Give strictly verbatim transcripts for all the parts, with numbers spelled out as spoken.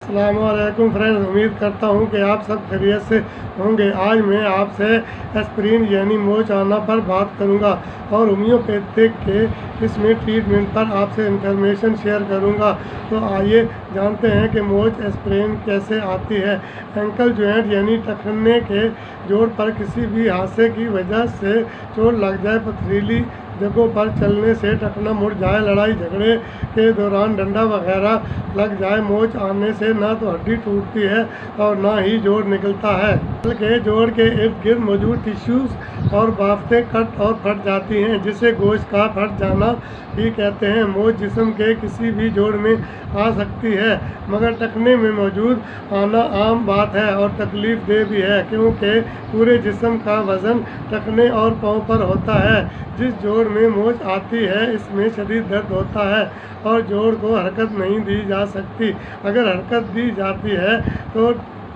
अस्सलाम वालेकुम फ्रेंड्स, उम्मीद करता हूँ कि आप सब खैरियत से होंगे। आज मैं आपसे एस्प्रिन यानी मोच आना पर बात करूँगा और होम्योपैथिक के इसमें ट्रीटमेंट पर आपसे इंफॉर्मेशन शेयर करूँगा। तो आइए जानते हैं कि मोच एस्प्रिन कैसे आती है। एंकल जॉइंट यानी टखने के जोड़ पर किसी भी हादसे की वजह से चोट लग जाए, पथरीली जगहों पर चलने से टखना मुड़ जाए, लड़ाई झगड़े के दौरान डंडा वगैरह लग जाए, मोच आने से ना तो हड्डी टूटती है और ना ही जोड़ निकलता है, बल्कि जोड़ के इर्द गिर्द मौजूद टिश्यूज़ और बाफ्तें कट और फट जाती हैं, जिसे गोश्त का फट जाना भी कहते हैं। मोच जिस्म के किसी भी जोड़ में आ सकती है, मगर टखने में मौजूद आना आम बात है और तकलीफ दे भी है, क्योंकि पूरे जिस्म का वज़न टखने और पाँव पर होता है। जिस जोड़ में मोच आती है इसमें शदीद दर्द होता है और जोड़ को हरकत नहीं दी जा सकती। अगर हरकत दी जाती है तो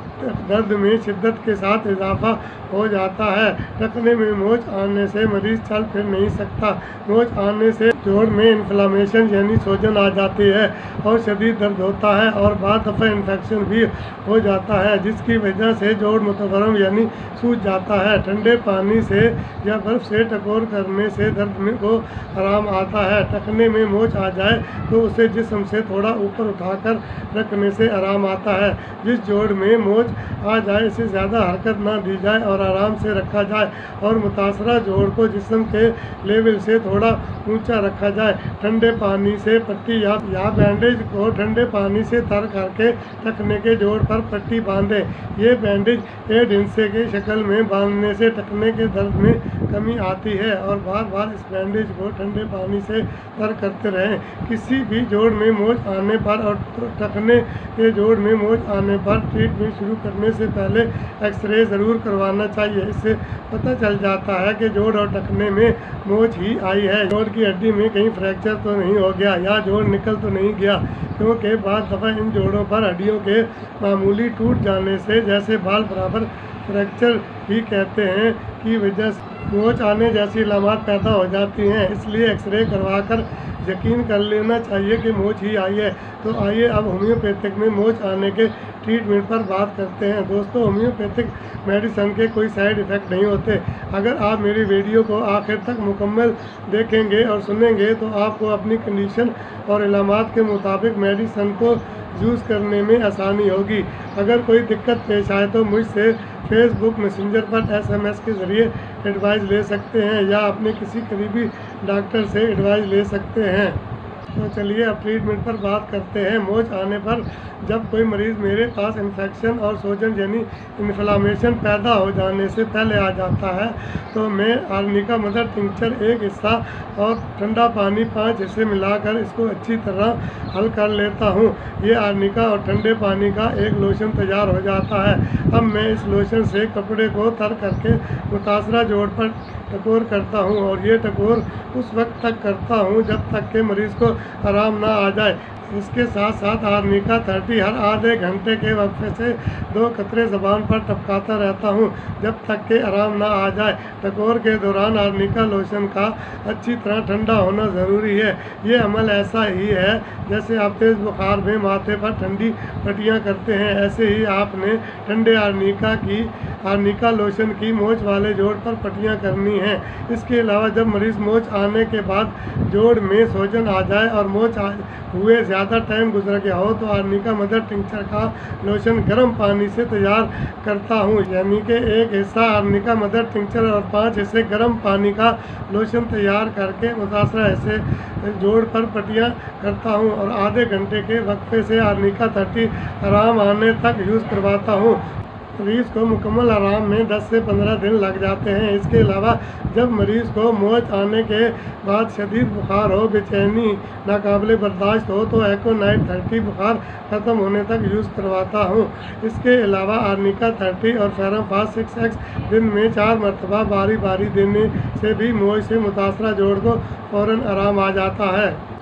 दर्द में शिद्दत के साथ इजाफा हो जाता है। टखने में मोच आने से मरीज़ चल फिर नहीं सकता। मोच आने से जोड़ में इन्फ्लामेशन यानी सूजन आ जाती है और शदीद दर्द होता है और बाद दफ़ा इन्फेक्शन भी हो जाता है, जिसकी वजह से जोड़ मुतवर्रम यानी सूज जाता है। ठंडे पानी से या बर्फ़ से टकोर करने से दर्द में को आराम आता है। टखने में मोच आ जाए तो उसे जिस्म से थोड़ा ऊपर उठाकर रखने से आराम आता है। जिस जोड़ में मोच आ जाए इसे ज़्यादा हरकत ना दी जाए और आराम से रखा जाए और मुतासरा जोड़ को जिस्म के लेवल से थोड़ा ऊंचा रखा जाए। ठंडे पानी से पट्टी या, या बैंडेज को ठंडे पानी से तर करके टखने के जोड़ पर पट्टी बांधें। ये बैंडेज एड हिस्से की शक्ल में बांधने से टखने के दर्द में कमी आती है और बार बार इस बैंडेज को ठंडे पानी से तर करते रहें। किसी भी जोड़ में मोच आने पर और टखने के जोड़ में मोच आने पर ट्रीटमेंट शुरू करने से पहले एक्सरे ज़रूर करवाना चाहिए। इससे पता चल जाता है कि जोड़ और टखने में मोच ही आई है। जोड़ की हड्डी में कहीं फ्रैक्चर तो नहीं हो गया या जोड़ निकल तो नहीं गया, क्योंकि बाद दफ़ा इन जोड़ों पर हड्डियों के मामूली टूट जाने से, जैसे बाल बराबर फ्रैक्चर भी कहते हैं, की वजह से मोच आने जैसी अलामत पैदा हो जाती हैं। इसलिए एक्सरे करवाकर यकीन कर लेना चाहिए कि मोच ही आई है। तो आइए अब होम्योपैथिक में मोच आने के ट्रीटमेंट पर बात करते हैं। दोस्तों, होम्योपैथिक मेडिसिन के कोई साइड इफ़ेक्ट नहीं होते। अगर आप मेरी वीडियो को आखिर तक मुकम्मल देखेंगे और सुनेंगे तो आपको अपनी कंडीशन और अलामत के मुताबिक मेडिसिन को यूज़ करने में आसानी होगी। अगर कोई दिक्कत पेश आए तो मुझसे फेसबुक मैसेंजर पर एसएमएस के ज़रिए एडवाइस ले सकते हैं या अपने किसी करीबी डॉक्टर से एडवाइस ले सकते हैं। तो चलिए अब ट्रीटमेंट पर बात करते हैं। मोच आने पर जब कोई मरीज़ मेरे पास इन्फेक्शन और सूजन यानी इन्फ्लामेशन पैदा हो जाने से पहले आ जाता है तो मैं आर्निका मदर टिंचर एक हिस्सा और ठंडा पानी पाँच हिस्से मिलाकर इसको अच्छी तरह हल कर लेता हूँ। ये आर्निका और ठंडे पानी का एक लोशन तैयार हो जाता है। अब मैं इस लोशन से कपड़े को तर करके मुतासरा जोड़ पर टकोर करता हूँ और ये टकोर उस वक्त तक करता हूँ जब तक के मरीज़ को आराम ना आ जाए। इसके साथ साथ आर्निका थर्टी हर आधे घंटे के वक्फे से दो कतरे ज़बान पर टपकाता रहता हूँ जब तक के आराम ना आ जाए। टकोर के दौरान आर्निका लोशन का अच्छी तरह ठंडा होना ज़रूरी है। ये अमल ऐसा ही है जैसे आप तेज़ बुखार में माथे पर ठंडी पट्टियाँ करते हैं, ऐसे ही आपने ठंडे आर्निका की आर्निका लोशन की मोच वाले जोड़ पर पट्टियाँ करनी हैं। इसके अलावा जब मरीज़ मोच आने के बाद जोड़ में सूजन आ जाए और मोच हुए ज़्यादा टाइम गुजर गया हो तो आर्निका मदर टिंचर का लोशन गर्म पानी से तैयार करता हूँ, यानी कि एक हिस्सा आर्निका मदर टिंचर और पाँच हिस्से गर्म पानी का लोशन तैयार करके मुतासरा हिस्से जोड़ पर पट्टियाँ करता हूँ और आधे घंटे के वक्फे से आर्निका थर्टी आराम आने तक यूज़ करवाता हूँ। मरीज़ को मुकम्मल आराम में दस से पंद्रह दिन लग जाते हैं। इसके अलावा जब मरीज़ को मोच आने के बाद शदीद बुखार हो, बेचैनी नाकाबिले बर्दाश्त हो तो एकोनाइट थर्टी बुखार ख़त्म होने तक यूज़ करवाता हूँ। इसके अलावा आर्निका थर्टी और फेराफास सिक्स एक्स दिन में चार मरतबा बारी बारी देने से भी मोच से मुतासरा जोड़ को फ़ौरन आराम आ जाता है।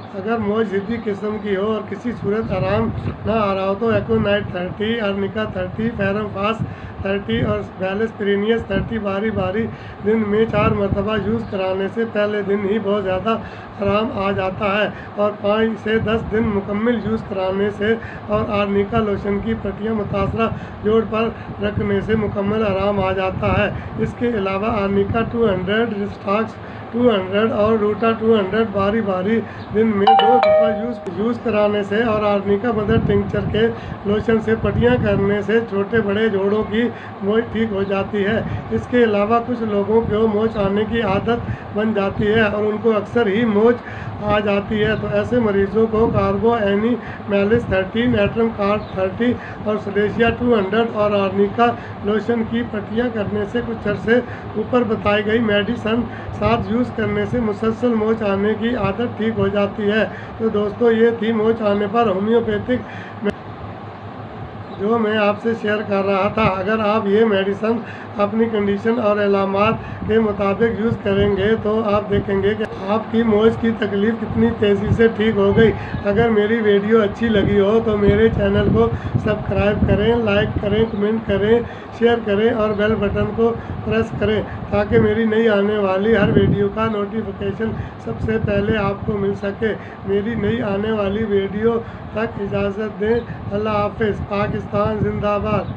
अगर मोच जिद्दी किस्म की हो और किसी सूरत आराम ना आ रहा हो तो aconite thirty, arnica thirty, ferrum phos thirty और वैलेस्पेरिनियस थर्टी बारी बारी दिन में चार मरतबा यूज़ कराने से पहले दिन ही बहुत ज़्यादा आराम आ जाता है और पाँच से दस दिन मुकम्मल यूज़ कराने से और आर्निका लोशन की पट्टियाँ मुतासरा जोड़ पर रखने से मुकम्मल आराम आ जाता है। इसके अलावा arnica two hundred, rhus tox two hundred और रूटा टू हंड्रेड बारी बारी दिन में दो दफ़ा यूज़ यूज़ कराने से और आर्निका मदर टिंचर के लोशन से पट्टियाँ करने से छोटे बड़े जोड़ों की मोच ठीक हो जाती है। इसके अलावा कुछ लोगों को मोच आने की आदत बन जाती है और उनको अक्सर ही मोच आ जाती है, तो ऐसे मरीज़ों को carbo animalis thirty, natrum carb thirty और सलेशिया टू हंड्रेड और आर्निका लोशन की पट्टियाँ करने से कुछ अरसे ऊपर बताई गई मेडिसन साथ यूज़ करने से मुसलसल मोच आने की आदत ठीक हो जाती है। तो दोस्तों, ये थी मोच आने पर होम्योपैथिक जो मैं आपसे शेयर कर रहा था। अगर आप ये मेडिसन अपनी कंडीशन और अलामात के मुताबिक यूज़ करेंगे तो आप देखेंगे कि आपकी मोच की तकलीफ़ कितनी तेज़ी से ठीक हो गई। अगर मेरी वीडियो अच्छी लगी हो तो मेरे चैनल को सब्सक्राइब करें, लाइक करें, कमेंट करें, शेयर करें और बेल बटन को प्रेस करें ताकि मेरी नई आने वाली हर वीडियो का नोटिफिकेशन सबसे पहले आपको मिल सके। मेरी नई आने वाली वीडियो तक इजाज़त दें। अल्लाह हाफ़िज़। पाकिस्तान जिंदाबाद।